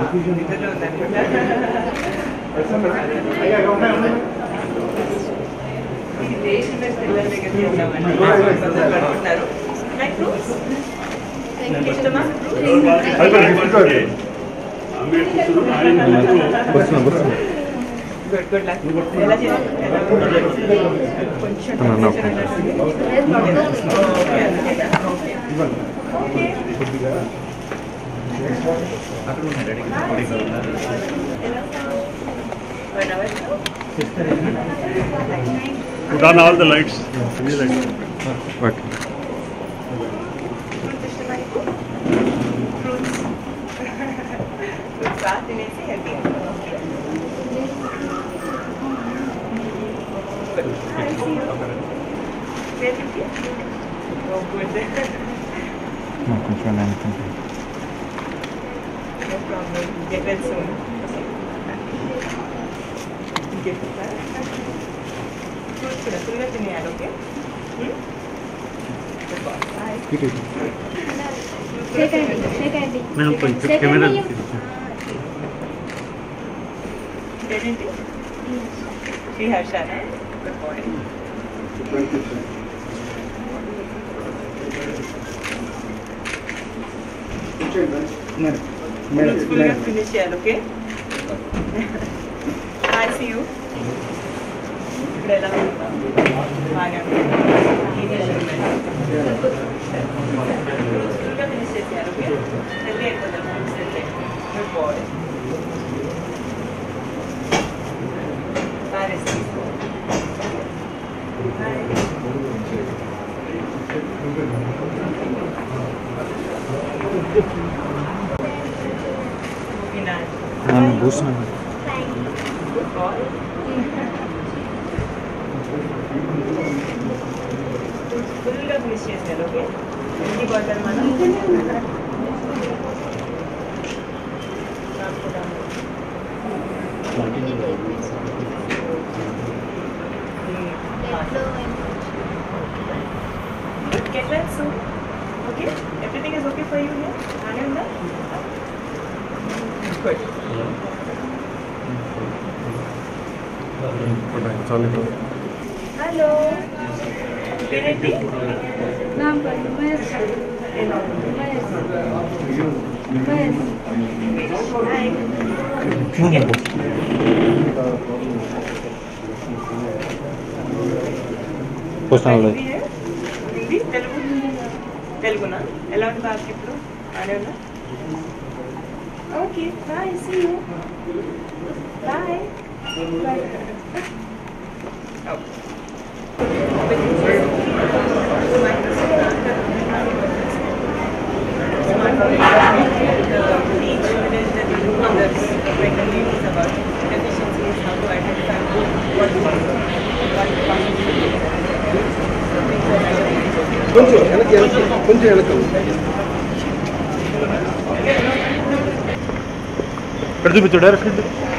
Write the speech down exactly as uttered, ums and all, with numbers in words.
Good, good luck. Ela ela కొంచెం Put on all the lights. Okay. No, control anything. No problem. Get well soon. Get well. Fruits kuda full ga tineyali, okay? Hmm? Bye. Second, second. Ma'am, camera. Didn't you? She has Shana. Good boy. Fruits full ga finish cheyali, okay? I see you. Bella. Bana. Fruits full ga finish cheyali, okay? Healthy అయిపోతారు fruits అయితే. Good boy. Bye. I'm boosting. Good boy. Full ga finish చేశారు, okay? ఎన్ని bottle మనం get well soon. Okay? Everything is okay for you here? Ananda? Good. Hello. Pineti? Naam par Umesh. Umesh. Umesh. Hi. Personal. Hindi Telugu తెలుగునా ఎలా ఉంది బాగా ఇప్పుడు బాగానే ఉన్నా okay bye see you bye bye కొంచెం వెనక్కి కొంచెం వెనక్కి ఇక్కడ చూపించు డైరెక్ట్